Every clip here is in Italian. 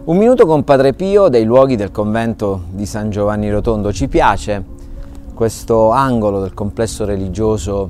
Un minuto con Padre Pio dei luoghi del convento di San Giovanni Rotondo. Ci piace questo angolo del complesso religioso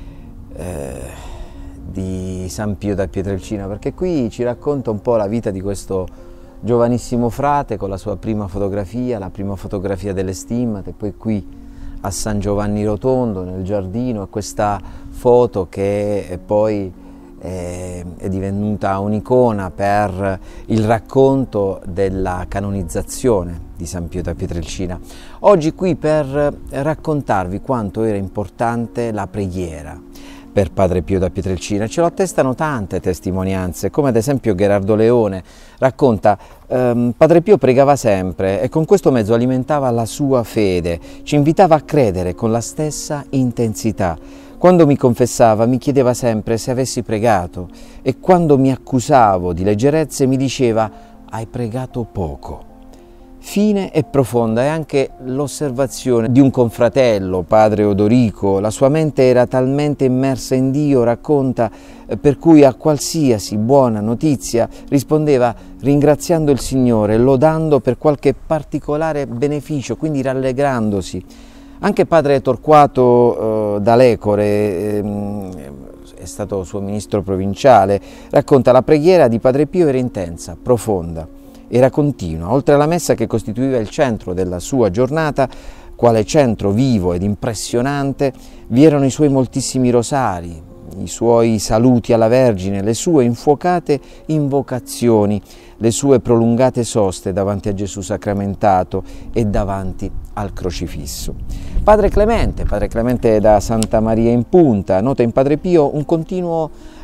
di San Pio da Pietrelcina, perché qui ci racconta un po' la vita di questo giovanissimo frate con la sua prima fotografia, la prima fotografia delle stimmate, poi qui a San Giovanni Rotondo nel giardino, e questa foto che poi è divenuta un'icona per il racconto della canonizzazione di San Pio da Pietrelcina. Oggi qui per raccontarvi quanto era importante la preghiera per Padre Pio da Pietrelcina. Ce lo attestano tante testimonianze, come ad esempio Gherardo Leone racconta: Padre Pio pregava sempre e con questo mezzo alimentava la sua fede, ci invitava a credere con la stessa intensità. Quando mi confessava mi chiedeva sempre se avessi pregato, e quando mi accusavo di leggerezze mi diceva: hai pregato poco. Fine e profonda è anche l'osservazione di un confratello, padre Odorico. La sua mente era talmente immersa in Dio, racconta, per cui a qualsiasi buona notizia rispondeva ringraziando il Signore, lodando per qualche particolare beneficio, quindi rallegrandosi. Anche padre Torquato d'Alecore, è stato suo ministro provinciale, racconta: la preghiera di Padre Pio era intensa, profonda, era continua. Oltre alla messa che costituiva il centro della sua giornata, quale centro vivo ed impressionante, vi erano i suoi moltissimi rosari, i suoi saluti alla Vergine, le sue infuocate invocazioni, le sue prolungate soste davanti a Gesù sacramentato e davanti al crocifisso. Padre Clemente da Santa Maria in Punta, nota in Padre Pio un continuo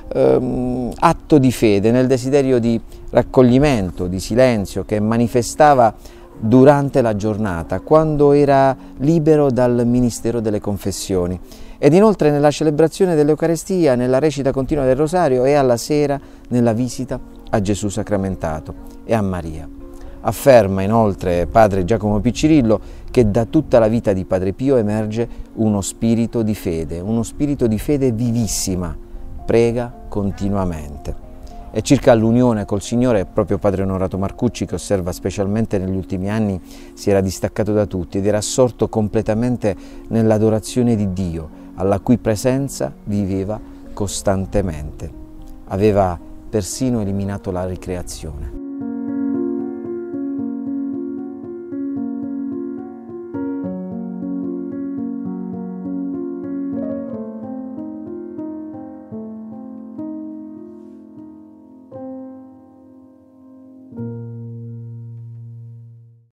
atto di fede nel desiderio di raccoglimento, di silenzio, che manifestava durante la giornata, quando era libero dal ministero delle confessioni, ed inoltre nella celebrazione dell'Eucarestia, nella recita continua del Rosario e alla sera nella visita a Gesù sacramentato e a Maria. Afferma inoltre padre Giacomo Piccirillo che da tutta la vita di Padre Pio emerge uno spirito di fede vivissima, prega continuamente. E circa l'unione col Signore, proprio padre Onorato Marcucci, che osserva specialmente negli ultimi anni, si era distaccato da tutti ed era assorto completamente nell'adorazione di Dio, alla cui presenza viveva costantemente. Aveva persino eliminato la ricreazione.